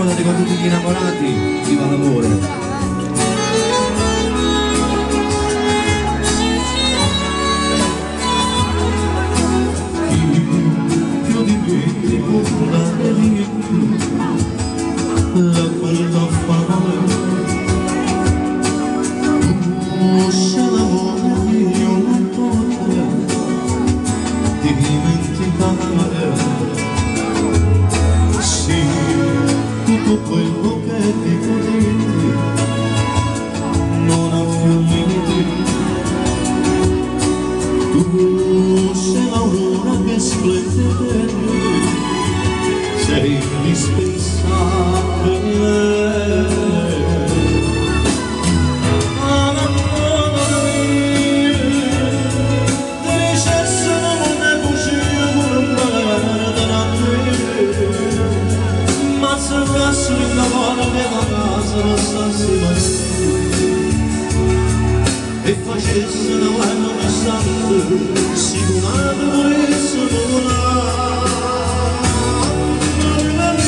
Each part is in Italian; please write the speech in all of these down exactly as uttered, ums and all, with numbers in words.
Ricordati con tutti gli innamorati, viva l'amore. La quella fame oh, se l'amore io non potrei dimenticare sì, tutto quello che ti potevi non ha più limiti tu sei l'aurora che splende per me sei indispensabile e facesse una guarda un istante sicuramente volesse volare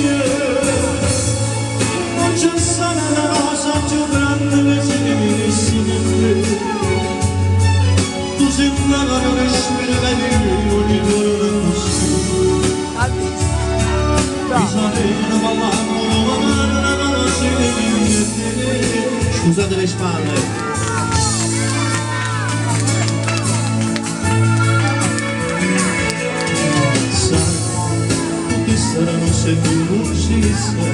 non c'è stata una cosa più grande che si dividesse con te tu sei una mano che spira che ti ogni giorno così mi saremo parlando una mano una mano si divide scusate le spalle saranno sempre uccise,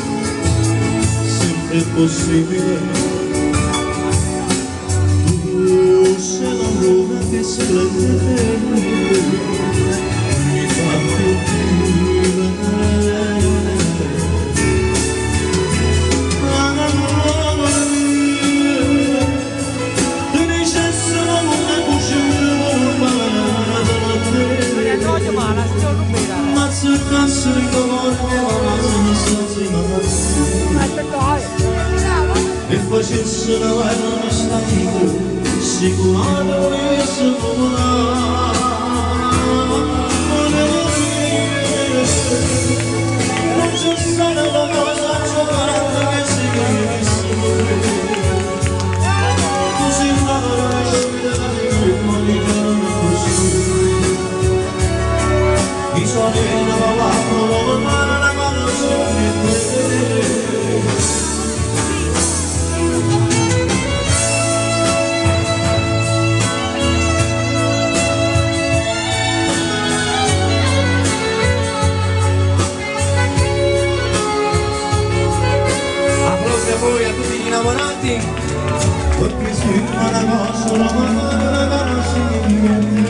sempre possibile. Tu sei l'aurora che splende per me, mi fa più vivere. Amore mio, ti dicesse l'amore cucina con un mare da te. Se canso di colore e facesse una guerra un istante sicuramente volesse volare non c'è stata una cosa più grande che si divisse così una parola uscita da te ma mi chiama così mi sono innamorato come mano la conoscenza applausi a voi, a tutti gli innamorati perché si una cosa la mano la conoscenza